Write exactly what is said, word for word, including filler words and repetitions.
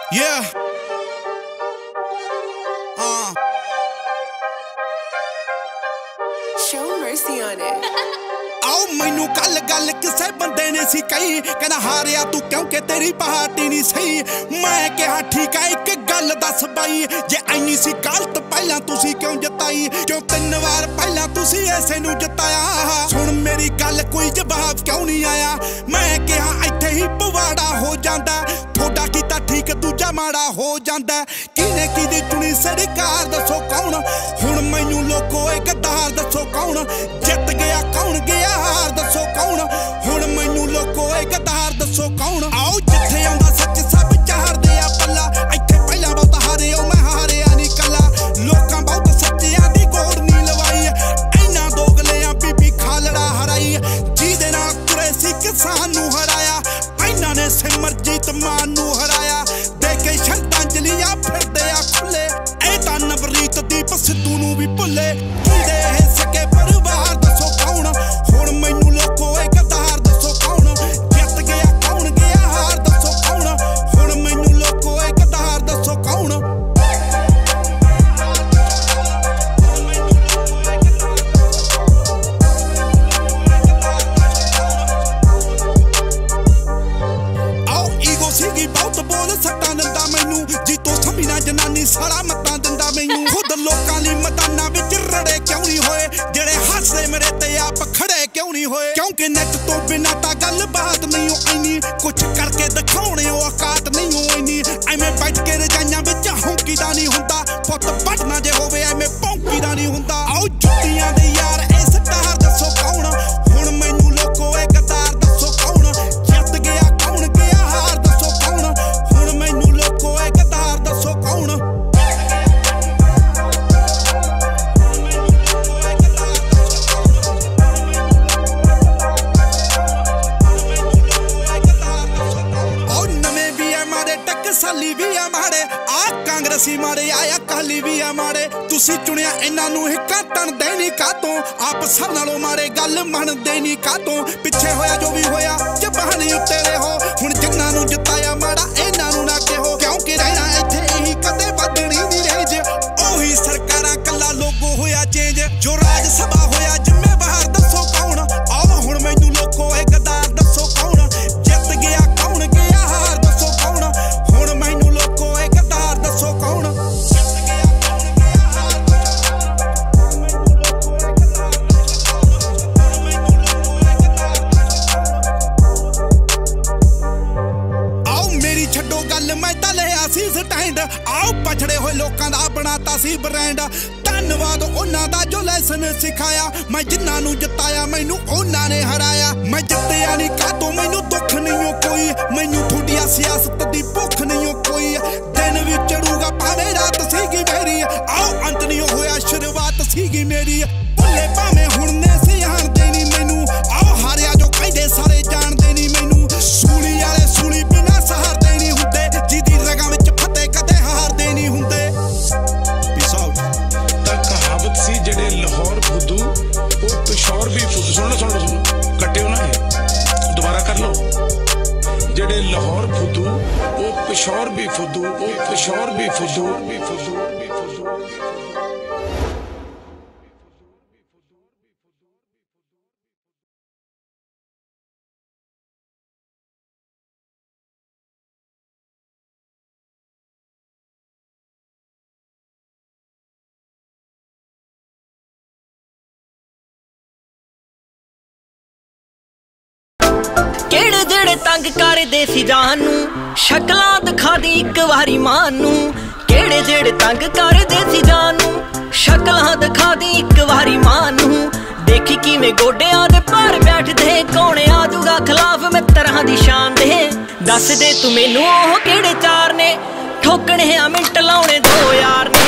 Yeah. Uh. Show mercy on it. आओ मैनू गल गल किसे बंदे ने सी कही कहना हारिया तू क्योंकि तेरी पार्टी नहीं सही। मैं कहा ठीक है एक गल दस बाई जे इन्नी सी गलत पहला तुसी क्यों जताई क्यों तीन बार पहला तुसी ऐसे नू जताया। सुन मेरी गल कोई जवाब क्यों नहीं आया। मैं कहा इत्थे ही पवाड़ा हो जांदा थोड़ा कीता ठीक दूजा माड़ा हो जांदा। किने किदी चुनी सरकार दसो कौन हुण मैनू लोको एक गद्दार दसो कौन जित गया कौन गया हार दसो कौन हुण मैनू लोको एक गद्दार दसो कौन। आओ जिथे आंदा सच सब चाहदे आ पल्ला इत्थे पहला बहुत हारे ओ मैं हारिया नहीं कला। लोकां बहुत सच्चियां दी गोड़ नहीं लवाई इन्ना दोगलियां बीबी खालड़ा हराई जिहदे नाल कुरैशी किसान नू हराया इन्ना ने सिमरजीत मान नू हराया। देखे श्रद्धांजलियां फिरदे आ खुले ए तां नवरीत दीप सिद्धू नू भी भुले। जिहदे ए सके परिवार दसो कौन हुण मैनू लोको ए गद्दार दसो कौन जित गया कौन गया हार दसो कौन हुण मैनू लोको ए गद्दार दसो कौन। आओ ईगो सीगी बहुत बोल सट्टा दिंदा मैनू जी तो समझना जनानी सारा मत्ता दिंदा मैनू। खुद लोकां लई मैदानां विच रड़े क्यों नहीं होए जेड़े हसदे मेरे ते आप खड़े क्यों नहीं होए। क्योंकि नेट तो बिना ता गल बात नहीं हो इन्नी कुछ करके दिखाउणे ओ औकात नहीं हो इन्नी। एवें बैठ के रजाइयां विच हौंकीदा नहीं हुंदा पुत्त बटना जे होवे एवें भौंकीदा नहीं हुंदा। आओ जुत्तियां दे यार ए स्टार दसो कौन हुण मैनू लोको ए गद्दार दसो कौन जित गया कौन गया हार दसो कौन हुण मैनू लोको ए गद्दार दसो कौन। साली भी आ माड़े आ कांग्रेसी माड़े आया कहली भी आ माड़े तुसी चुनिया इन्हां नू हिक्का तणदे नहीं कातों आप सब नालों माड़े गल मनदे नहीं कातों। पिछे होया जो भी होया जबानी उत्ते रहो हुण जिन्हां नू जिताया माड़ा इन्हां नू ना कहो क्योंकि रहना इत्थे यही कदे बदनी दी रेंज ओही सरकारां कल्ला लोगो होया चेंज जो राज सभा होया जिम्मेवार दसो कौन। आओ हुण मैनू लोको ए गद्दार दसो कौन जित गया कौन गया हार दसो कौन हुण मैनू लोको ए गद्दार दसो कौन। आओ मेरी छड्डो गल मैं तां लिया सी स्टैंड आओ पछड़े होए लोकां दा बनाता सी ब्रांड। धन्नवाद उन्हां दा जो लैसन सिखाया मैं जिन्हां नू जिताया मैनू उन्हां ने हराया। मैं जित्तिया नहीं कातों मैनू दुख नहीं हो कोई मैनू थोड़िया सियासत दी भुख नहीं हो कोई। दिन भी चढ़ूगा भावें रात सीगी मेरी आओ अंत नहीं होया शुरुआत सीगी मेरी। भुले भावें हुण ने सियाण देनी मैनू आओ हारिया जो कहंदे सारे जाणदे नहीं मैनू। सूली वाले सूली बिना सहारदे नहीं हुंदे जिहदी रगां विच फते कदे हारदे नहीं हुंदे। कहावत सी जेड़े लाहौर फुदू वो पिशौर भी फुदू। सुन लो सुन लो सुन कट्टियो ना है दोबारा कर लो। जेड़े लाहौर फुदू वो पिशौर भी फुदू वो पिशौर भी फुदू भी फुदू भी फुदू। केड़े जेड़े तंग कर दे सी जानू शक्लां दिखा दी इक वारी मानू। केड़े जेड़े तंग कर दे सी जानू शक्लां दिखा दी इक वारी मानू। देखी किवें गोडियां दे भार बैठदे कौन आजूगा खिलाफ मित्तरां दी शान दे। दस दे तू मैनू ओह केड़े चार ने ठोकणे आ मिंट लाउणे दो यार ने।